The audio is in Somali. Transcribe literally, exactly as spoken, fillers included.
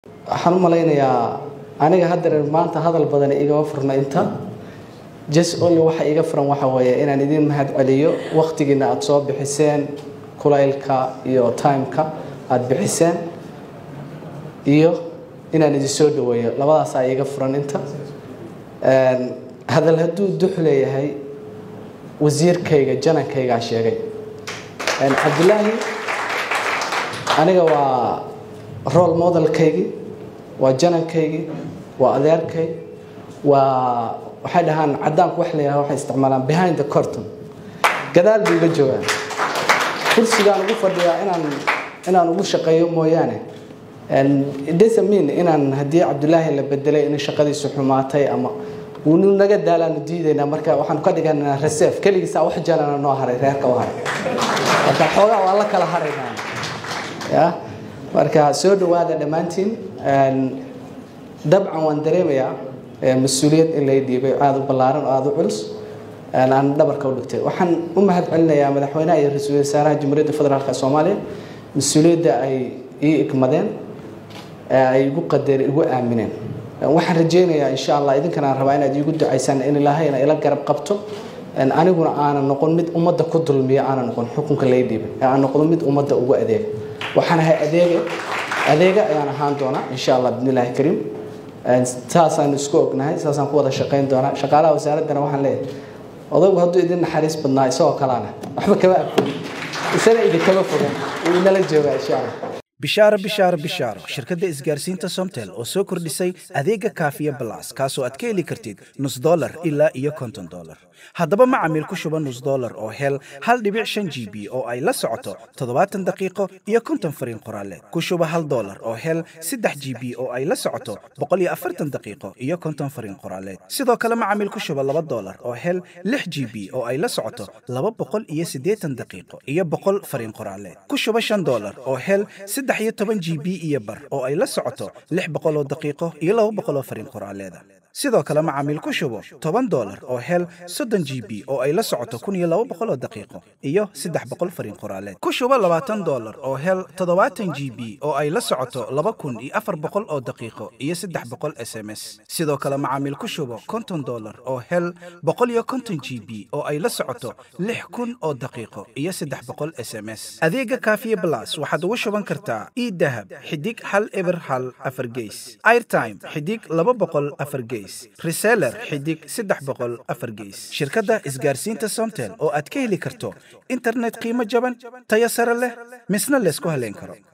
waxaan u maleynayaa aniga hadda maanta hadal badan iga furna inta just only waxa iga furan waxa weeye inaan idin mahad celiyo waqtigiina aad soo bixiseen kulaylka iyo timeka aad bixiseen iyo inaan idin soo dhaweeyo labadaas ay iga furan inta een hadal haduu duxleeyahay wasiirkayga janankayga sheegay een Cabdullaahi aniga waa role model kaygi waa janankaygi waa adeerkay waa waxay dhahaan cadaanku wax leeyahay waxay isticmaalaan behind the curtain gadaal bay la joogaan kursigaan ugu fadhiyaa inaan inaan ugu shaqeeyo mooyaane and it doesn't mean inaan hadii Cabdullaahi la bedelay in shaqadiisu xumaatay ama uu naga daalaan diidayna marka waxaan ka dhiganaa reserve kaligiisa wax jalana noo haray reerka waa marka xogaa waa la kala haraynaa ya marka soo dhawaada dhamaantiin and dabcan waan dareemayaa mas'uuliyad in la diibay aad u balaaran oo aad u culus aan dhabarka u dhigtay waxaan u mahad celinayaa madaxweynaha iyo ra'iisul wasaaraha Jamhuuriyadda Federaalka Soomaaliya mas'uuliyadda ay ii ikmadeen ay ugu qadareen ugu aamineen waxaan rajeynayaa insha Allah idinkana rabaa inaad igu ducaysaan in Ilaahayna ila garab qabto aan aniguna aanan noqon mid ummadda ku dulmiya aanan noqon xukunka la diibay aan noqon mid ummadda ugu adeeg waxaan ahay adeeg adeega ayaan ahaan doonaa insha Allah bidnillaahi kariim taasaan isku ognahay taasaan ku wada shaqeyn doonaa shaqaalaha wasaaradana waxaan leeyahay odaygu hadduu idin naxariis badnaa isoo kalaana waxba kama aqoon isana idin kama fogaan uu nala joogaa insha Allah bishaaro bishaaro bishaaro shirkadda isgaarsiinta Somtel oo soo kordhisay adeega Kaafiya Plus kaasoo aad ka heli kartid nus dollar ilaa iyo konton dollar haddaba macaamiil ku shuba nus dollar oo hel hal dhibic shan G B oo ay la socoto toddobaatan daqiiqo iyo konton fariin qoraale ku shuba hal dollar oo hel saddex G B oo ay la socoto boqol iyo afartan daqiiqo iyo konton fariin qoraale sidoo kale macaamiil ku shuba laba dollar oo hel lix G B oo ay la socoto laba boqol iyo siddeetan daqiiqo iyo boqol fariin qoraale ku shuba shan dollar oo hel saddex iyo toban G B iyo bar oo ay la socoto lix boqol oo daqiiqo iyo laba boqol oo fariin qoraaleeda sidoo kale macaamiil ku shubo toban dollar oo hel soddon G B oo ay la socoto kun iyo laba boqol oo daqiiqo iyo saddex boqol fariin qoraaleed ku shubo labaatan dollar oo hel toddobaatan G B oo ay la socoto laba kun iyo afar boqol oo daqiiqo iyo saddex boqol S M S sidoo kale macaamiil ku shubo konton dollar oo hel boqol iyo konton G B oo ay la socoto lix kun oo daqiiqo iyo saddex boqol S M S adeega Kaafiya Plus waxaad ugu shuban kartaa e-dahab xidig hal eber hal afar gees airtime xidig laba boqol afar gees reseller xidig saddex boqol afar gees shirkadda isgaarsiinta Somtel oo aad ka heli karto internet qiimo jaban tayo sare leh misna la isku haleyn karo